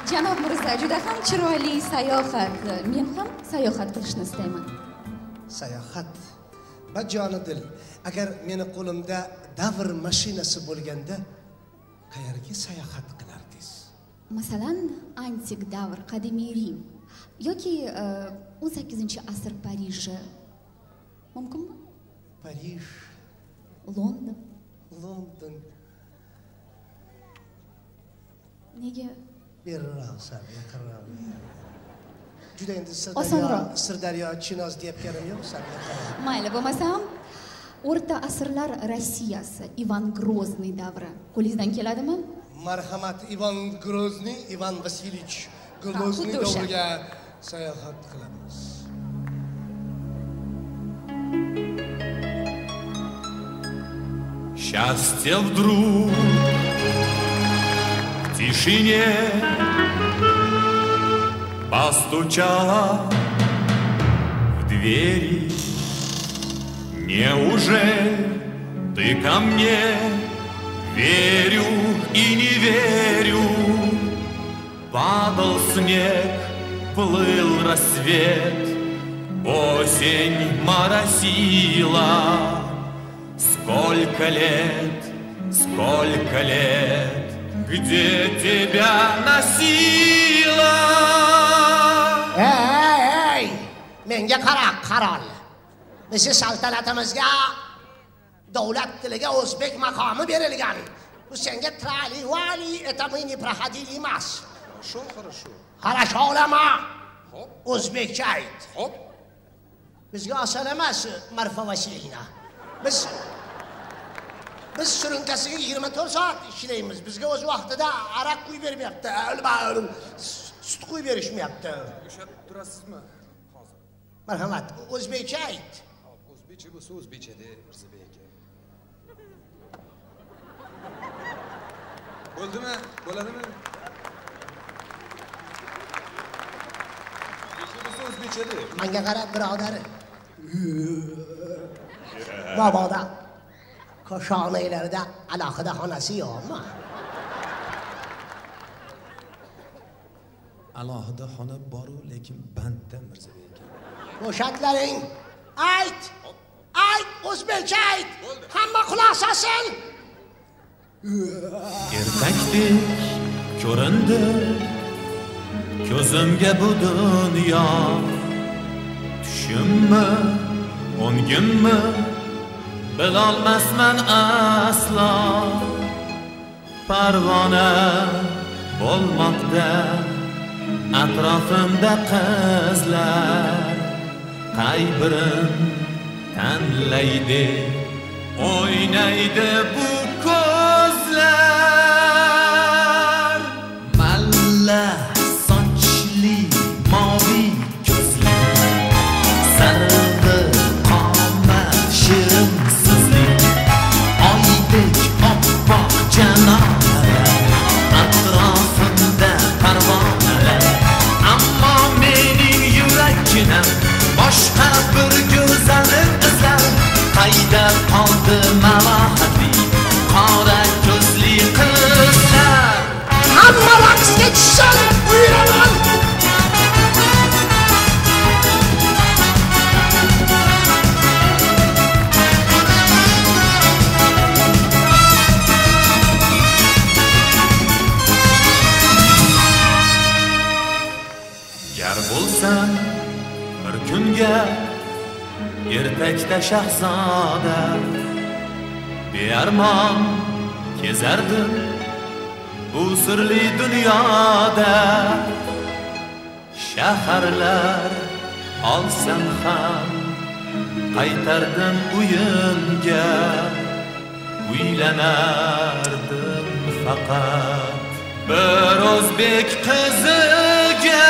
Janob Mirza, juda ham chiroyli sayohat. Men ham sayohat qilishni istayman. Sayohat. Bajonidil, agar meni qo'limda davr mashinasi bo'lganda, qayerga sayohat qilardingiz? Masalan, antik davr, qadimiy Rim yoki 18-asr Pariji. Mumkinmi? Parij, London. London. Nega? Berroqsan, yaqinroq. Juda endi Osonroq. Sirdaryo Chinoz deyotganim yo'q, yaqinroq. Mayli, bo'lmasam o'rta asrlar Rossiyasi, Ivan Grozniy davri. Qo'lingizdan keladimi? Marhamat, Ivan Grozniy, Ivan Vasilyevich Grozniy davriga sayohat qilamiz. Счастье вдруг в тишине постучало в двери. Неужели ты ко мне? Верю и не верю. Падал снег, плыл рассвет, осень моросила. Сколько лет, где тебя носила? Ey, menga qara, qarol. Bizi saltanatimizga davlat tiliga o'zbek maqomi berilgan. Bu senga trali vali etamini prohodili emas. Хорошо. Хорошо olama. O'zbekcha ayt. Hop. Bizga oson emas Marfa Vasilyevna. Biz surunkasiga 24 soat ishlaymiz. Bizga o'z vaqtida aroq quyib bermayapti. Sut quyib berishmayapti. O'shab turasizmi hozir? Marhamat, o'zbekcha ayt. O'zbekcha bo'lsa o'zbekcha de, Mirzabek aka. Bo'ldimi? Bo'ladimi? O'zbekcha de. Menga qarab, birodari. Mabodo koshonaylarda alohida xonasi yo'qmi? Alohida xona bor-u, lekin bandda Mirzabek aka. Bo'shatlaring. Ayt! O'zbekcha ayt! Hamma quloq solsin! Ertakdek ko'rindi ko'zimga bu dunyo. Tushimmi, o'ngimmi bilolmasman aslo. Parvona bo'lmoqda atrofimda qizlar. Qay birin tanlaydi, o'ynaydi bu ko'zlar. Malla sochli moviy ko'zlar, sarg'i qomat shirin sizlik, oydek oppoq janolar, atrofimda parvonalar. Ammo mening yuragim boshqa bir go'zallik izlar. Qayda qoldi malohatli qora ko'zli qizlar? Hamma raqsga tushsin, buyuraman! Gar bo'lsam bir kunga ertakda shahzoda, bearmon kezardim bu sirli dunyoda. Shaharlar olsam ham qaytardim uyimga. Uylanardim faqat bir o'zbek qiziga.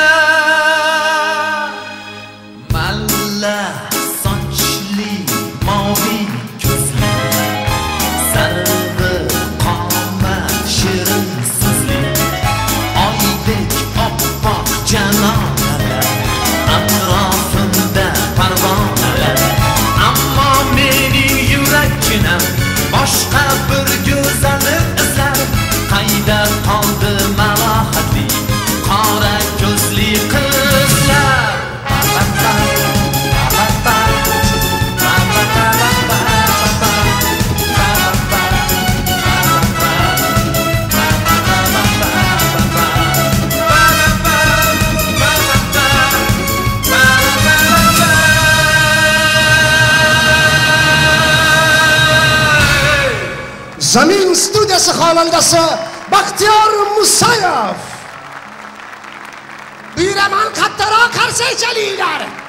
Malla sochli moviy ko'zlar, sarg'i qomat shirin sizlik, oydek oppoq janolar, atrofimda parvonalar. Ammo mening yuragim boshqa bir go'zallik izlar. Qayda qoldi malohatli Zamin studiyasi xonandasi Baxtiyor Musayev. Buyuraman kattaroq qarsak chalinglar.